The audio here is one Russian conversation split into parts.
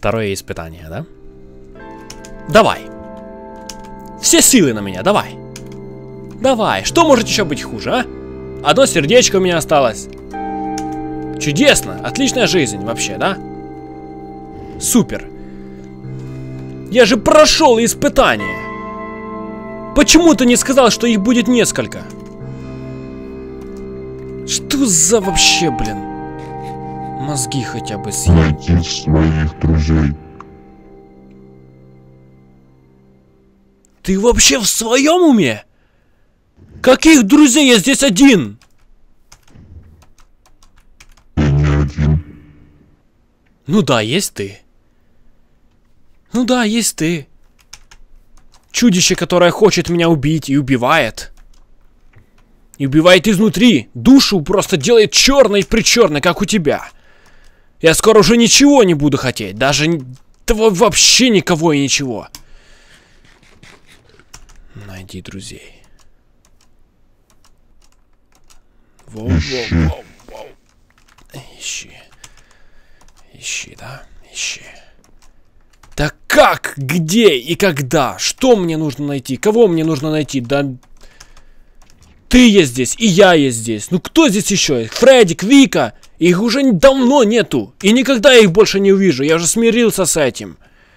Второе испытание, да? Давай. Все силы на меня, давай. Давай. Что может еще быть хуже, а? Одно сердечко у меня осталось. Чудесно. Отличная жизнь вообще, да? Супер. Я же прошел испытание. Почему ты не сказал, что их будет несколько? Что за вообще, блин? Мозги хотя бы съесть. Найти своих друзей. Ты вообще в своем уме? Каких друзей? Я здесь один. Ты не один. Ну да, есть ты. Ну да, есть ты. Чудище, которое хочет меня убить и убивает. И убивает изнутри. Душу просто делает черной при черной, как у тебя. Я скоро уже ничего не буду хотеть. Даже вообще никого и ничего. Найди друзей. Воу. Ищи. Ищи, да? Ищи. Да как? Где и когда? Что мне нужно найти? Кого мне нужно найти? Да... Ты есть здесь, и я есть здесь. Ну кто здесь еще? Фредик, Вика. Их уже давно нету. И никогда я их больше не увижу. Я уже смирился с этим.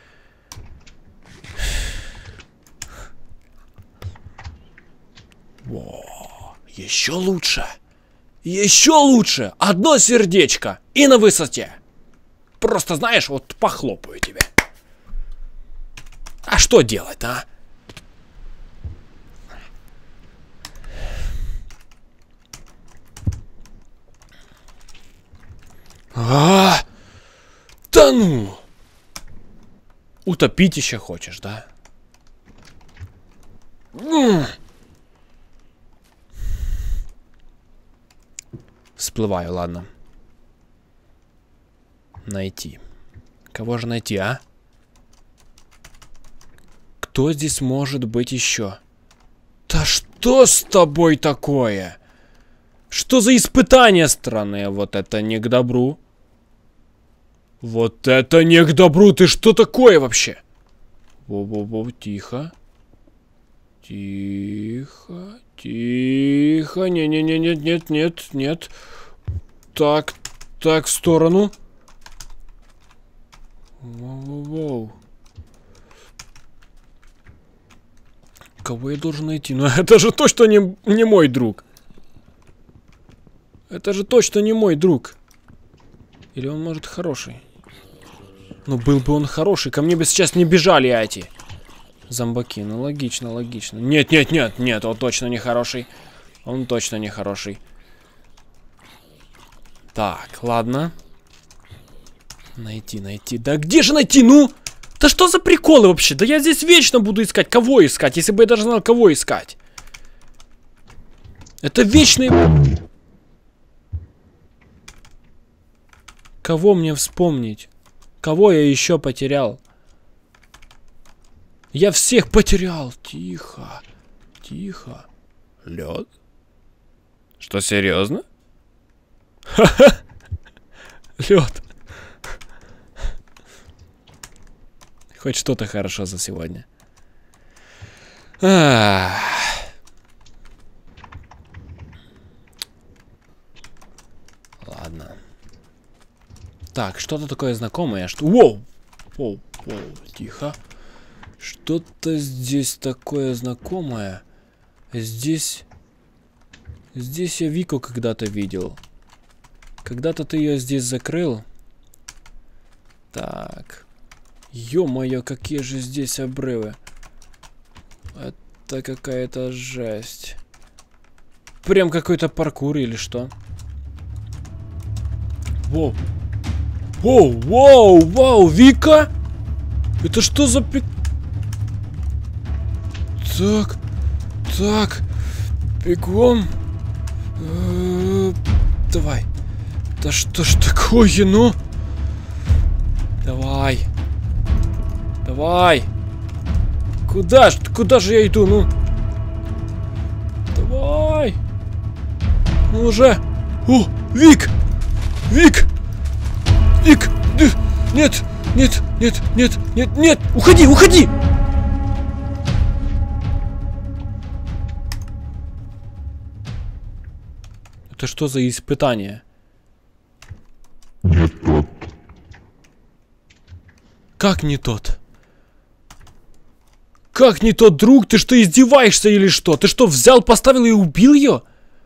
Во, еще лучше. Еще лучше. Одно сердечко. И на высоте. Просто, знаешь, вот похлопаю тебе. А что делать, а? Да ну! Утопить еще хочешь, да? Всплываю, ладно. Найти. Кого же найти, а? Кто здесь может быть еще? Да что с тобой такое? Что за испытания странные? Вот это не к добру. Вот это не к добру. Ты что такое вообще? Во-во-во, тихо. Тихо. Тихо. Не-не-не-нет. Так, в сторону. Воу-воу-воу. Кого я должен найти? Ну это же точно не мой друг. Это же точно не мой друг. Или он, может, хороший? Ну, был бы он хороший, ко мне бы сейчас не бежали эти зомбаки. Ну, логично. Нет, он точно не хороший. Он точно не хороший. Так, ладно. Найти. Да где же найти, ну? Да что за приколы вообще? Да я здесь вечно буду искать. Кого искать, если бы я даже знал, кого искать? Это вечные... Кого мне вспомнить? Кого я еще потерял? Я всех потерял. Тихо. Лед? Что, серьезно? Ха-ха. Лед. Хоть что-то хорошо за сегодня. Ладно. Так, что-то такое знакомое. Воу, тихо. Что-то здесь такое знакомое. Здесь я Вику когда-то видел. Когда-то ты ее здесь закрыл. Так. Ё-моё, какие же здесь обрывы. Это какая-то жесть. Прям какой-то паркур или что? Воу, Вика? Это что за Так, бегом. Давай. Да что ж такое, ну? Давай. Куда же я иду, ну? Давай. Ну уже. О, Вик! Нет! Нет, нет, нет, нет, нет! Уходи, уходи! Это что за испытание? Не тот. Как не тот? Как не тот, друг? Ты что, издеваешься или что? Ты что, взял, поставил и убил ее?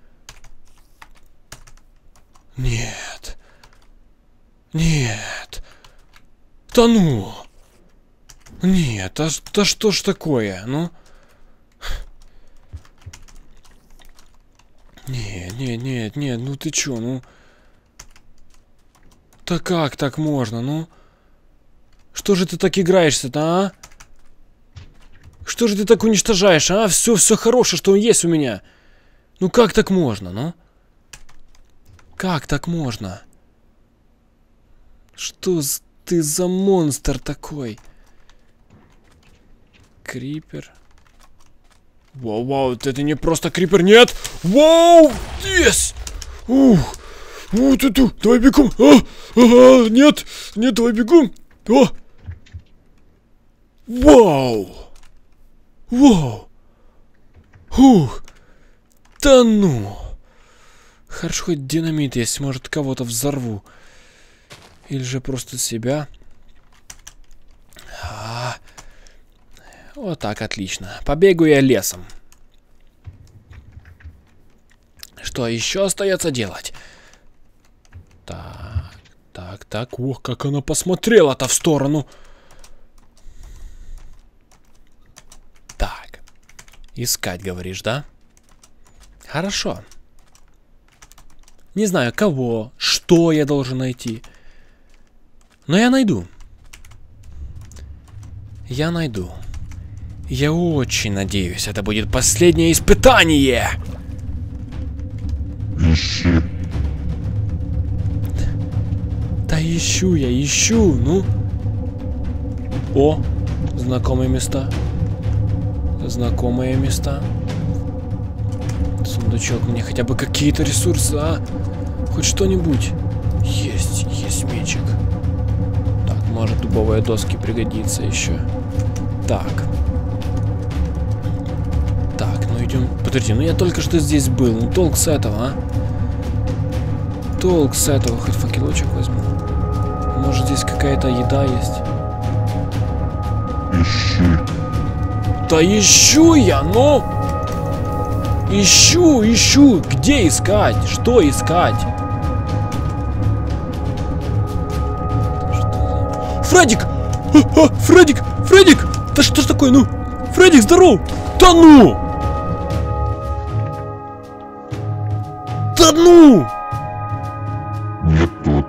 Нет. Нет. Да ну. Нет, да что ж такое, ну? Нет, нет, нет, нет, ну ты чё, ну? Да как так можно, ну? Что же ты так играешься-то, а? Что же ты так уничтожаешь, а? Все хорошее, что есть у меня. Ну как так можно, ну? Как так можно? Что ты за монстр такой? Крипер. Вау, вау, это не просто крипер, нет! Вау! Yes! Ух! Вот это! Давай бегом! Ага, нет! Нет, давай бегом! О! Вау! Вау! Ух! Да ну! Хорошо, хоть динамит есть, может, кого-то взорву. Или же просто себя. Вот так, отлично. Побегу я лесом. Что еще остается делать? Так, так, так. Ох, как она посмотрела-то в сторону. Так. Искать, говоришь, да? Хорошо. Не знаю, кого, что я должен найти. Но я найду. Я найду. Я очень надеюсь, это будет последнее испытание. Ищи. Да ищу я, ищу, ну. О, знакомые места. Знакомые места. Сундучок, мне хотя бы какие-то ресурсы, а? Хоть что-нибудь. Есть мечик. Так, может, дубовые доски пригодится еще. Так. Так, ну идем. Подожди, ну я только что здесь был. Ну толк с этого, а? Толк с этого. Хоть факелочек возьму. Может, здесь какая-то еда есть? Ищи. Да ищу я, ну! Ищу! Где искать? Что искать? Фредик! Фредик! Да что ж такое, ну? Фредик, здоров! Да ну! Да ну! Не тот.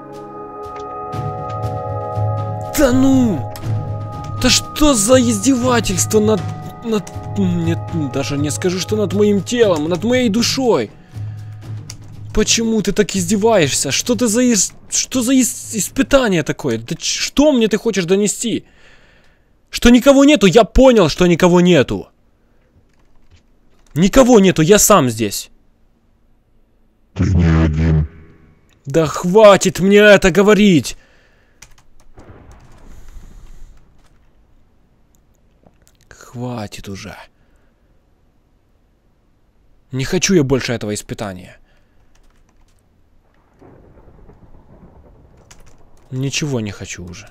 Да ну! Да что за издевательство над... Нет, даже не скажу, что над моим телом, над моей душой. Почему ты так издеваешься? Что ты за испытание такое? Да что мне ты хочешь донести? Что никого нету? Я понял, что никого нету. Никого нету, я сам здесь. Ты не один. Да хватит мне это говорить. Хватит уже. Не хочу я больше этого испытания. Ничего не хочу уже.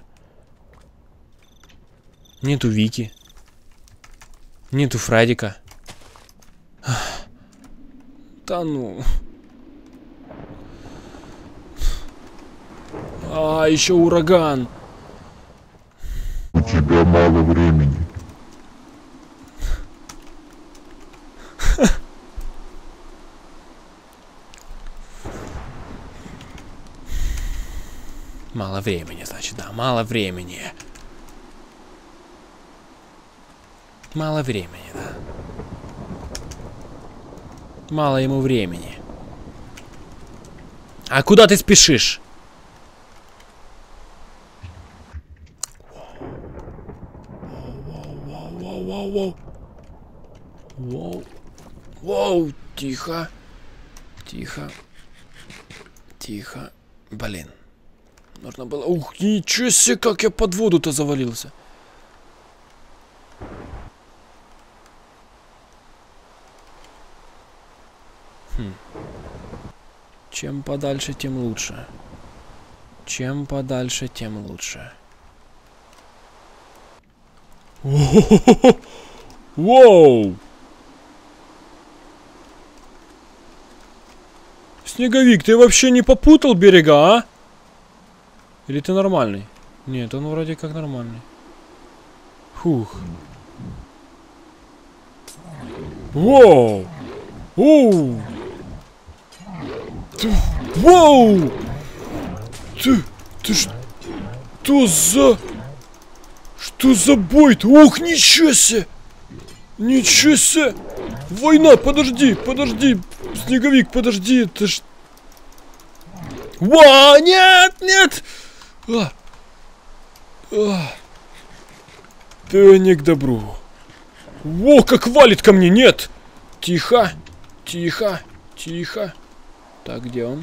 Нету Вики. Нету Фредика. Да ну. А, еще ураган. У тебя мало времени. Мало времени, значит, да, мало времени. Мало времени, да. Мало ему времени. А куда ты спешишь? Воу, тихо. Тихо. Блин. Нужно было... Ух, ничего себе, как я под воду-то завалился. Чем подальше, тем лучше. Чем подальше, тем лучше. Воу! Снеговик, ты вообще не попутал берега, а? Или ты нормальный? Нет, он вроде как нормальный. Фух. Воу! Оу! Воу! Ты что за... Что за бой-то? Ох, ничего себе! Ничего себе! Война, подожди! Снеговик, подожди, это ж... Ва, нет! Да не к добру. Во, как валит ко мне, нет! Тихо. Так, где он?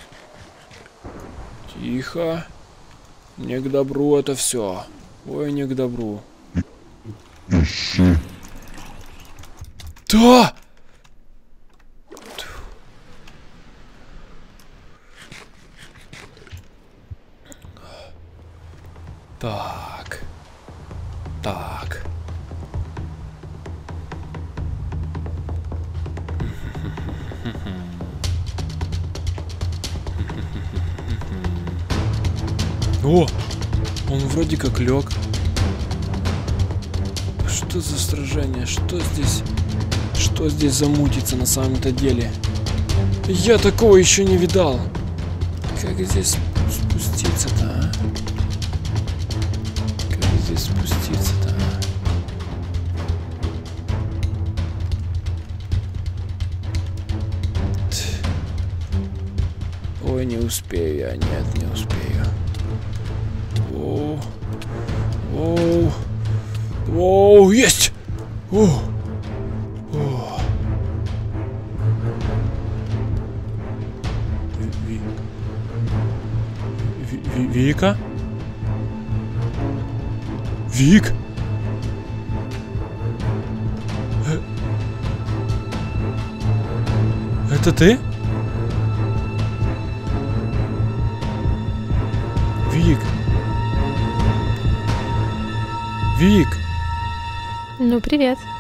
Тихо. Не к добру это все. Ой, не к добру. Ищи. Да! Так. О! Он вроде как лег. Что за сражение? Что здесь замутится на самом-то деле? Я такого еще не видал. Как здесь спуститься-то, а? Как здесь спуститься-то, а? Ой, не успею я. Нет, не успею. Оу, есть! Вика? Вик? Это ты? Вик? Ну, привет.